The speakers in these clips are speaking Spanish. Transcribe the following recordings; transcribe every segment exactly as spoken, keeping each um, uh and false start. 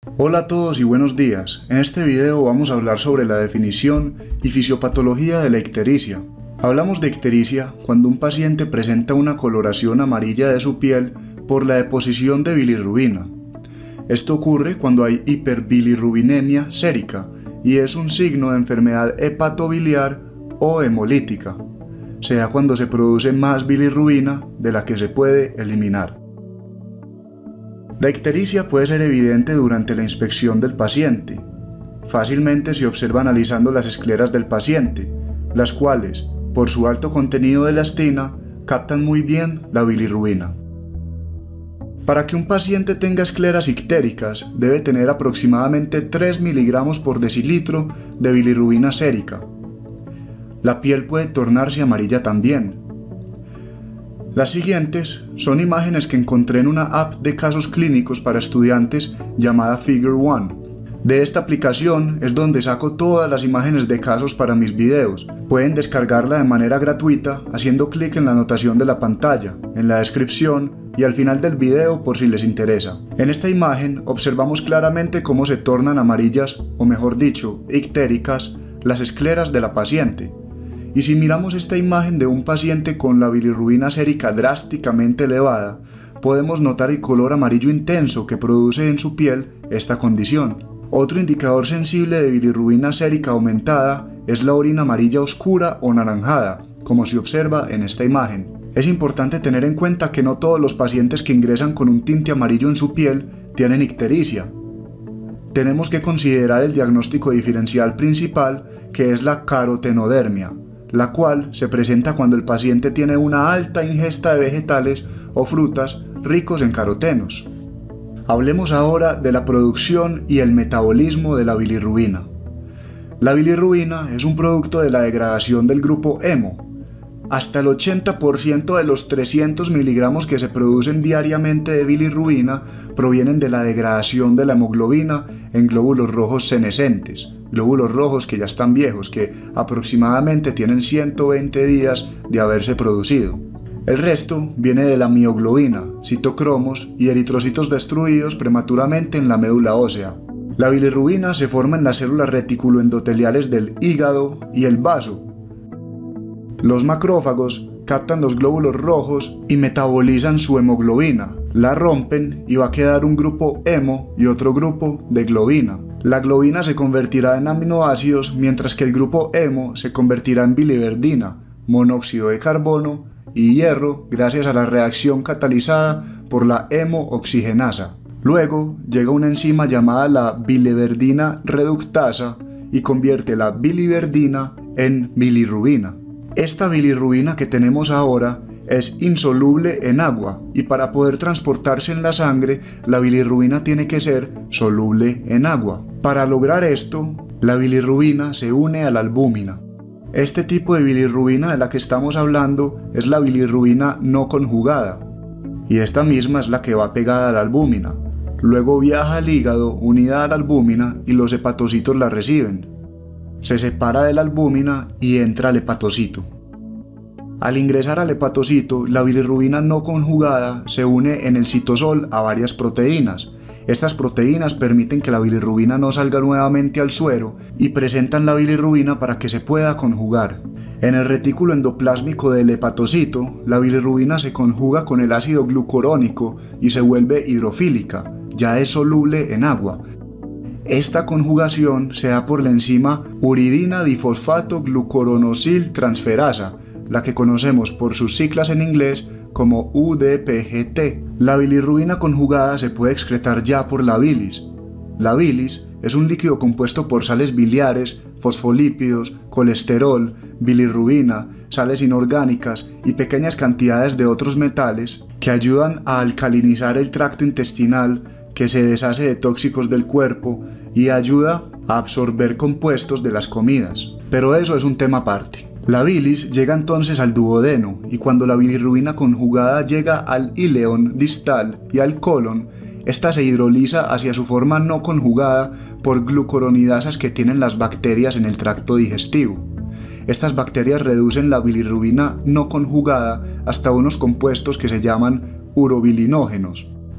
Hola a todos y buenos días. En este video vamos a hablar sobre la definición y fisiopatología de la ictericia. Hablamos de ictericia cuando un paciente presenta una coloración amarilla de su piel por la deposición de bilirrubina. Esto ocurre cuando hay hiperbilirrubinemia sérica y es un signo de enfermedad hepatobiliar o hemolítica. Se da cuando se produce más bilirrubina de la que se puede eliminar. La ictericia puede ser evidente durante la inspección del paciente. Fácilmente se observa analizando las escleras del paciente, las cuales, por su alto contenido de elastina, captan muy bien la bilirrubina. Para que un paciente tenga escleras ictéricas, debe tener aproximadamente tres miligramos por decilitro de bilirrubina sérica. La piel puede tornarse amarilla también. Las siguientes son imágenes que encontré en una app de casos clínicos para estudiantes llamada Figure One. De esta aplicación es donde saco todas las imágenes de casos para mis videos. Pueden descargarla de manera gratuita haciendo clic en la anotación de la pantalla, en la descripción y al final del video por si les interesa. En esta imagen observamos claramente cómo se tornan amarillas, o mejor dicho, ictéricas, las escleras de la paciente. Y si miramos esta imagen de un paciente con la bilirrubina sérica drásticamente elevada, podemos notar el color amarillo intenso que produce en su piel esta condición. Otro indicador sensible de bilirrubina sérica aumentada es la orina amarilla oscura o naranjada, como se observa en esta imagen. Es importante tener en cuenta que no todos los pacientes que ingresan con un tinte amarillo en su piel tienen ictericia. Tenemos que considerar el diagnóstico diferencial principal, que es la carotenodermia, la cual se presenta cuando el paciente tiene una alta ingesta de vegetales o frutas ricos en carotenos. Hablemos ahora de la producción y el metabolismo de la bilirrubina. La bilirrubina es un producto de la degradación del grupo hemo. Hasta el ochenta por ciento de los trescientos miligramos que se producen diariamente de bilirrubina provienen de la degradación de la hemoglobina en glóbulos rojos senescentes, glóbulos rojos que ya están viejos, que aproximadamente tienen ciento veinte días de haberse producido. El resto viene de la mioglobina, citocromos y eritrocitos destruidos prematuramente en la médula ósea. La bilirrubina se forma en las células reticuloendoteliales del hígado y el vaso. Los macrófagos captan los glóbulos rojos y metabolizan su hemoglobina, la rompen y va a quedar un grupo hemo y otro grupo de globina. La globina se convertirá en aminoácidos mientras que el grupo hemo se convertirá en biliverdina, monóxido de carbono y hierro gracias a la reacción catalizada por la hemooxigenasa. Luego llega una enzima llamada la biliverdina reductasa y convierte la biliverdina en bilirrubina. Esta bilirrubina que tenemos ahora es insoluble en agua y para poder transportarse en la sangre, la bilirrubina tiene que ser soluble en agua. Para lograr esto, la bilirrubina se une a la albúmina. Este tipo de bilirrubina de la que estamos hablando es la bilirrubina no conjugada y esta misma es la que va pegada a la albúmina. Luego viaja al hígado unida a la albúmina y los hepatocitos la reciben. Se separa de la albúmina y entra al hepatocito. Al ingresar al hepatocito, la bilirrubina no conjugada se une en el citosol a varias proteínas. Estas proteínas permiten que la bilirrubina no salga nuevamente al suero y presentan la bilirrubina para que se pueda conjugar. En el retículo endoplásmico del hepatocito, la bilirrubina se conjuga con el ácido glucurónico y se vuelve hidrofílica, ya es soluble en agua. Esta conjugación se da por la enzima uridina difosfato glucuronosil transferasa, la que conocemos por sus siglas en inglés como U D P G T. La bilirrubina conjugada se puede excretar ya por la bilis. La bilis es un líquido compuesto por sales biliares, fosfolípidos, colesterol, bilirrubina, sales inorgánicas y pequeñas cantidades de otros metales que ayudan a alcalinizar el tracto intestinal, que se deshace de tóxicos del cuerpo y ayuda a absorber compuestos de las comidas. Pero eso es un tema aparte. La bilis llega entonces al duodeno y cuando la bilirrubina conjugada llega al íleon distal y al colon, esta se hidroliza hacia su forma no conjugada por glucuronidasas que tienen las bacterias en el tracto digestivo. Estas bacterias reducen la bilirrubina no conjugada hasta unos compuestos que se llaman urobilinógenos.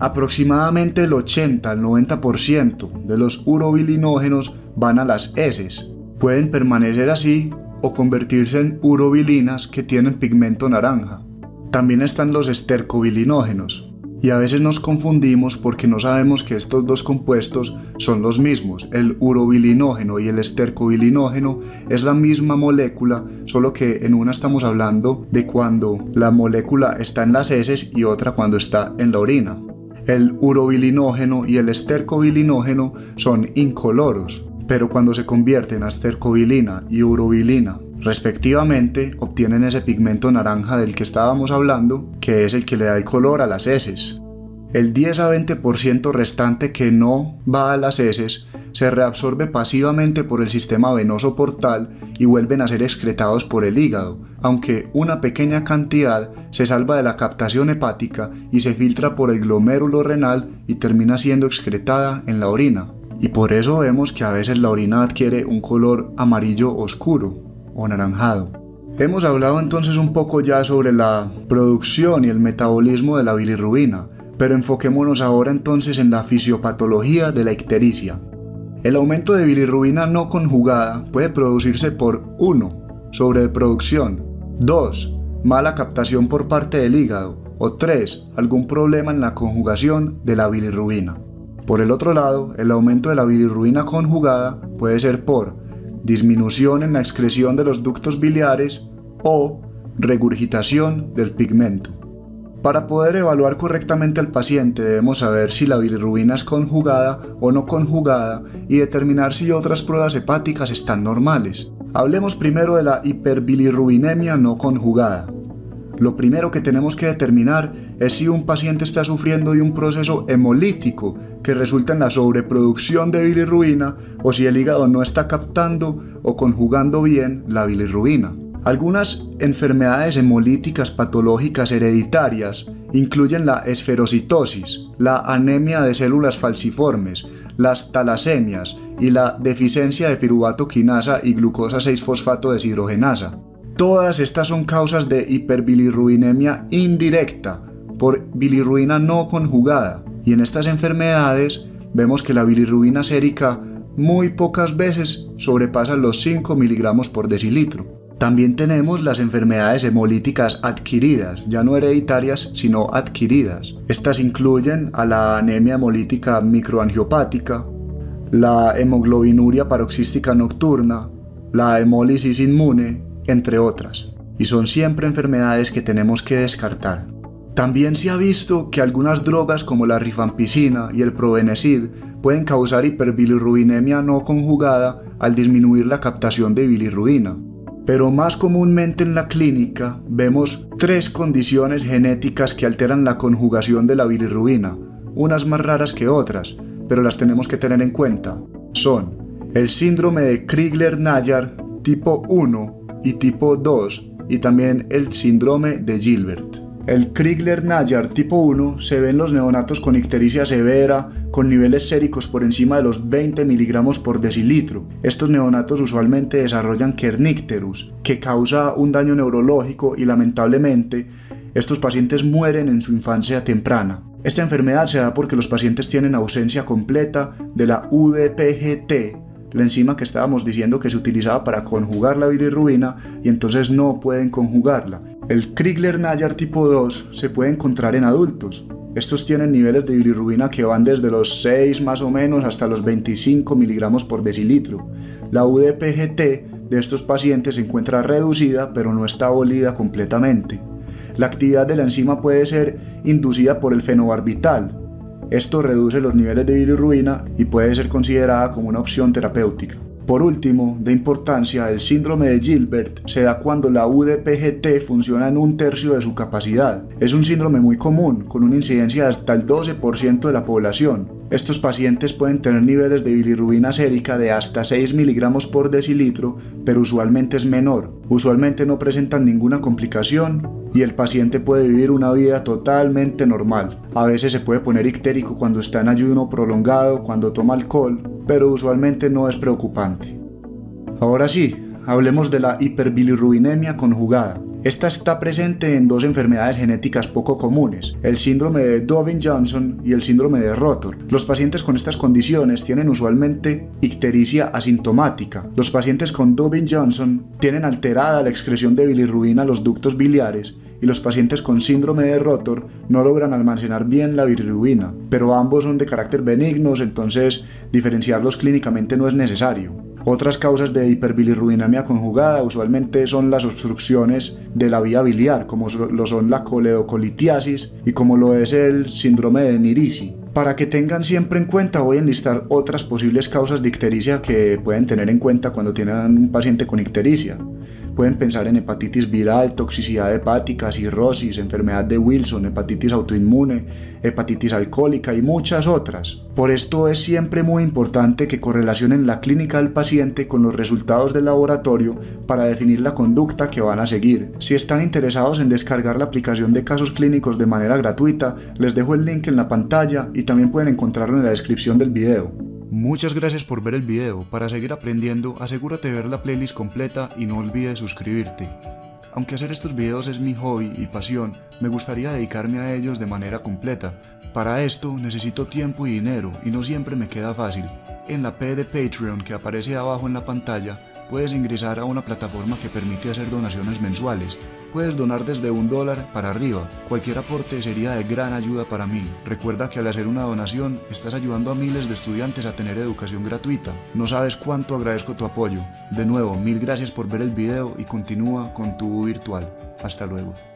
Aproximadamente el ochenta al noventa por ciento de los urobilinógenos van a las heces. Pueden permanecer así o convertirse en urobilinas que tienen pigmento naranja. También están los estercobilinógenos. Y a veces nos confundimos porque no sabemos que estos dos compuestos son los mismos. El urobilinógeno y el estercobilinógeno es la misma molécula, solo que en una estamos hablando de cuando la molécula está en las heces y otra cuando está en la orina. El urobilinógeno y el estercobilinógeno son incoloros, pero cuando se convierten a estercobilina y urobilina respectivamente, obtienen ese pigmento naranja del que estábamos hablando, que es el que le da el color a las heces. El diez a veinte por ciento restante que no va a las heces se reabsorbe pasivamente por el sistema venoso portal y vuelven a ser excretados por el hígado, aunque una pequeña cantidad se salva de la captación hepática y se filtra por el glomérulo renal y termina siendo excretada en la orina. Y por eso vemos que a veces la orina adquiere un color amarillo oscuro o anaranjado. Hemos hablado entonces un poco ya sobre la producción y el metabolismo de la bilirrubina, pero enfoquémonos ahora entonces en la fisiopatología de la ictericia. El aumento de bilirrubina no conjugada puede producirse por uno Sobreproducción, dos Mala captación por parte del hígado o tres Algún problema en la conjugación de la bilirrubina. Por el otro lado, el aumento de la bilirrubina conjugada puede ser por disminución en la excreción de los ductos biliares o regurgitación del pigmento. Para poder evaluar correctamente al paciente debemos saber si la bilirrubina es conjugada o no conjugada y determinar si otras pruebas hepáticas están normales. Hablemos primero de la hiperbilirrubinemia no conjugada. Lo primero que tenemos que determinar es si un paciente está sufriendo de un proceso hemolítico que resulta en la sobreproducción de bilirrubina o si el hígado no está captando o conjugando bien la bilirrubina. Algunas enfermedades hemolíticas patológicas hereditarias incluyen la esferocitosis, la anemia de células falciformes, las talasemias y la deficiencia de piruvato quinasa y glucosa seis fosfato deshidrogenasa. Todas estas son causas de hiperbilirrubinemia indirecta por bilirrubina no conjugada, y en estas enfermedades vemos que la bilirrubina sérica muy pocas veces sobrepasa los cinco miligramos por decilitro. También tenemos las enfermedades hemolíticas adquiridas, ya no hereditarias sino adquiridas. Estas incluyen a la anemia hemolítica microangiopática, la hemoglobinuria paroxística nocturna, la hemólisis inmune, entre otras, y son siempre enfermedades que tenemos que descartar. También se ha visto que algunas drogas como la rifampicina y el probenecid pueden causar hiperbilirrubinemia no conjugada al disminuir la captación de bilirrubina, pero más comúnmente en la clínica vemos tres condiciones genéticas que alteran la conjugación de la bilirrubina, unas más raras que otras, pero las tenemos que tener en cuenta. Son el síndrome de Crigler-Najjar tipo uno y tipo dos y también el síndrome de Gilbert. El Crigler-Najjar tipo uno se ve en los neonatos con ictericia severa, con niveles séricos por encima de los veinte miligramos por decilitro. Estos neonatos usualmente desarrollan kernicterus, que causa un daño neurológico y lamentablemente estos pacientes mueren en su infancia temprana. Esta enfermedad se da porque los pacientes tienen ausencia completa de la U D P G T, la enzima que estábamos diciendo que se utilizaba para conjugar la bilirrubina, y entonces no pueden conjugarla. El Crigler-Najjar tipo dos se puede encontrar en adultos. Estos tienen niveles de bilirrubina que van desde los seis más o menos hasta los veinticinco miligramos por decilitro. La U D P G T de estos pacientes se encuentra reducida pero no está abolida completamente. La actividad de la enzima puede ser inducida por el fenobarbital. Esto reduce los niveles de bilirrubina y puede ser considerada como una opción terapéutica. Por último, de importancia, el síndrome de Gilbert se da cuando la U D P G T funciona en un tercio de su capacidad. Es un síndrome muy común, con una incidencia de hasta el doce por ciento de la población. Estos pacientes pueden tener niveles de bilirrubina sérica de hasta seis miligramos por decilitro, pero usualmente es menor. Usualmente no presentan ninguna complicación y el paciente puede vivir una vida totalmente normal. A veces se puede poner ictérico cuando está en ayuno prolongado, cuando toma alcohol, pero usualmente no es preocupante. Ahora sí, hablemos de la hiperbilirrubinemia conjugada. Esta está presente en dos enfermedades genéticas poco comunes, el síndrome de Dovin-Johnson y el síndrome de Rotor. Los pacientes con estas condiciones tienen usualmente ictericia asintomática. Los pacientes con Dovin-Johnson tienen alterada la excreción de bilirrubina a los ductos biliares y los pacientes con síndrome de Rotor no logran almacenar bien la bilirrubina, pero ambos son de carácter benignos, entonces diferenciarlos clínicamente no es necesario. Otras causas de hiperbilirrubinemia conjugada usualmente son las obstrucciones de la vía biliar, como lo son la coledocolitiasis y como lo es el síndrome de Mirici. Para que tengan siempre en cuenta, voy a enlistar otras posibles causas de ictericia que pueden tener en cuenta cuando tienen un paciente con ictericia. Pueden pensar en hepatitis viral, toxicidad hepática, cirrosis, enfermedad de Wilson, hepatitis autoinmune, hepatitis alcohólica y muchas otras. Por esto es siempre muy importante que correlacionen la clínica del paciente con los resultados del laboratorio para definir la conducta que van a seguir. Si están interesados en descargar la aplicación de casos clínicos de manera gratuita, les dejo el link en la pantalla y también pueden encontrarlo en la descripción del video. Muchas gracias por ver el video. Para seguir aprendiendo, asegúrate de ver la playlist completa y no olvides suscribirte. Aunque hacer estos videos es mi hobby y pasión, me gustaría dedicarme a ellos de manera completa. Para esto necesito tiempo y dinero y no siempre me queda fácil. En la P de Patreon que aparece abajo en la pantalla, puedes ingresar a una plataforma que permite hacer donaciones mensuales. Puedes donar desde un dólar para arriba. Cualquier aporte sería de gran ayuda para mí. Recuerda que al hacer una donación estás ayudando a miles de estudiantes a tener educación gratuita. No sabes cuánto agradezco tu apoyo. De nuevo, mil gracias por ver el video y continúa con tu virtual. Hasta luego.